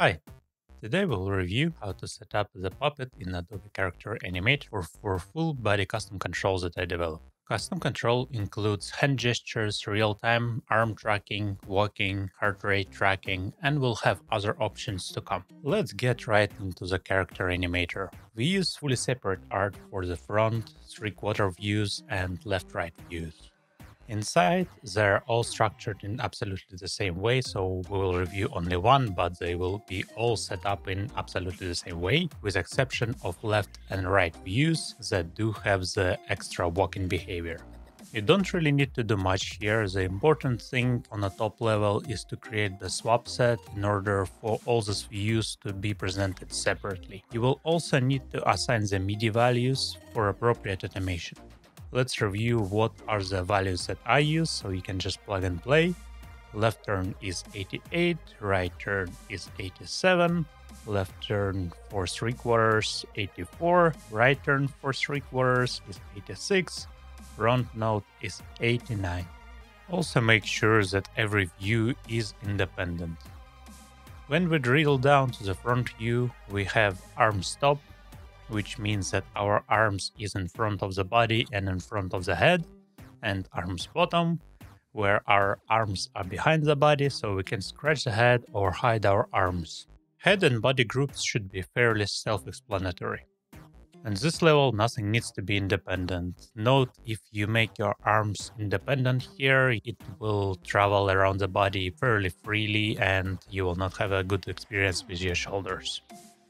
Hi, today we'll review how to set up the puppet in Adobe Character Animator for full body custom controls that I develop. Custom control includes hand gestures, real-time arm tracking, walking, heart rate tracking, and we'll have other options to come. Let's get right into the Character Animator. We use fully separate art for the front, three-quarter views, and left-right views. Inside, they're all structured in absolutely the same way, so we will review only one, but they will be all set up in absolutely the same way, with exception of left and right views that do have the extra walking behavior. You don't really need to do much here. The important thing on the top level is to create the swap set in order for all these views to be presented separately. You will also need to assign the Midi values for appropriate animation. Let's review what are the values that I use, so you can just plug and play. Left turn is 88, right turn is 87, left turn for three-quarters 84, right turn for three-quarters is 86, front node is 89. Also make sure that every view is independent. When we drill down to the front view, we have arm stop, which means that our arms is in front of the body and in front of the head, and arms bottom, where our arms are behind the body, so we can scratch the head or hide our arms. Head and body groups should be fairly self-explanatory. At this level, nothing needs to be independent. Note, if you make your arms independent here, it will travel around the body fairly freely and you will not have a good experience with your shoulders.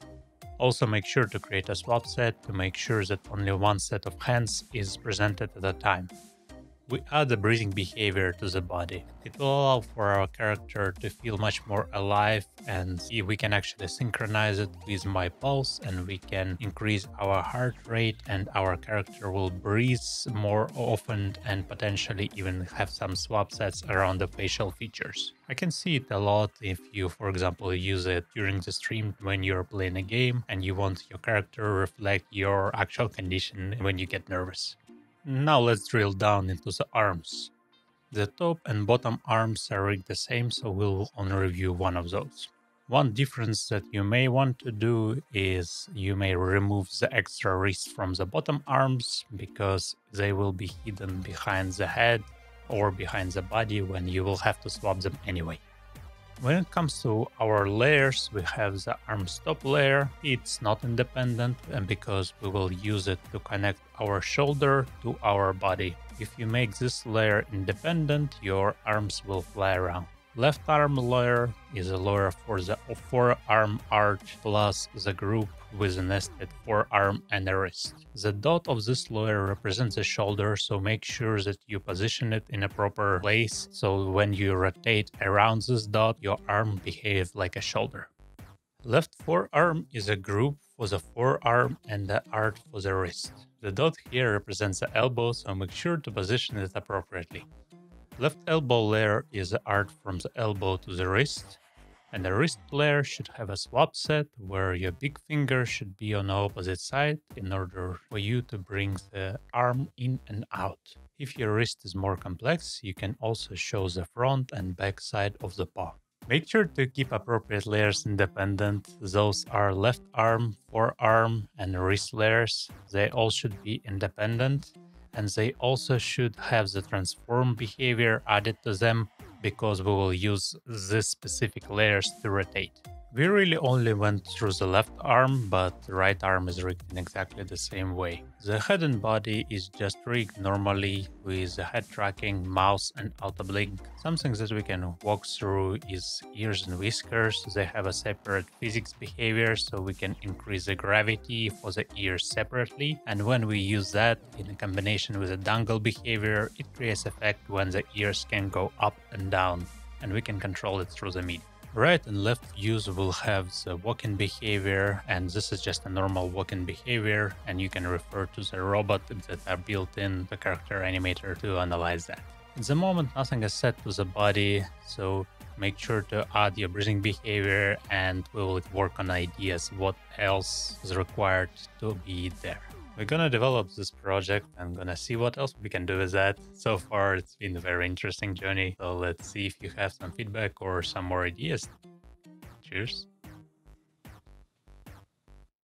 Also make sure to create a swap set to make sure that only one set of hands is presented at a time. We add a breathing behavior to the body. It will allow for our character to feel much more alive, and we can actually synchronize it with my pulse, and we can increase our heart rate, and our character will breathe more often and potentially even have some swap sets around the facial features. I can see it a lot if you, for example, use it during the stream when you're playing a game and you want your character to reflect your actual condition when you get nervous. Now let's drill down into the arms. The top and bottom arms are rigged the same, so we'll only review one of those. One difference that you may want to do is you may remove the extra wrist from the bottom arms because they will be hidden behind the head or behind the body when you will have to swap them anyway. When it comes to our layers, we have the arm stop layer. It's not independent and because we will use it to connect our shoulder to our body. If you make this layer independent, your arms will fly around. Left arm layer is a layer for the forearm arch plus the group with a nested forearm and a wrist. The dot of this layer represents the shoulder, so make sure that you position it in a proper place, so when you rotate around this dot, your arm behaves like a shoulder. Left forearm is a group for the forearm and the arch for the wrist. The dot here represents the elbow, so make sure to position it appropriately. Left elbow layer is the arch from the elbow to the wrist, and the wrist layer should have a swap set where your big finger should be on the opposite side in order for you to bring the arm in and out. If your wrist is more complex, you can also show the front and back side of the paw. Make sure to keep appropriate layers independent. Those are left arm, forearm, and wrist layers. They all should be independent. And they also should have the transform behavior added to them because we will use these specific layers to rotate. We really only went through the left arm, but the right arm is rigged in exactly the same way. The head and body is just rigged normally with the head tracking, mouse, and auto blink. Something that we can walk through is ears and whiskers. They have a separate physics behavior, so we can increase the gravity for the ears separately. And when we use that in combination with a dangle behavior, it creates effect when the ears can go up and down, and we can control it through the MIDI. Right and left views will have the walking behavior, and this is just a normal walking behavior, and you can refer to the robot that are built in the character animator to analyze that. At the moment, nothing is set to the body, so make sure to add your breathing behavior and we will work on ideas what else is required to be there. We're gonna develop this project and gonna see what else we can do with that. So far, it's been a very interesting journey. So let's see if you have some feedback or some more ideas. Cheers.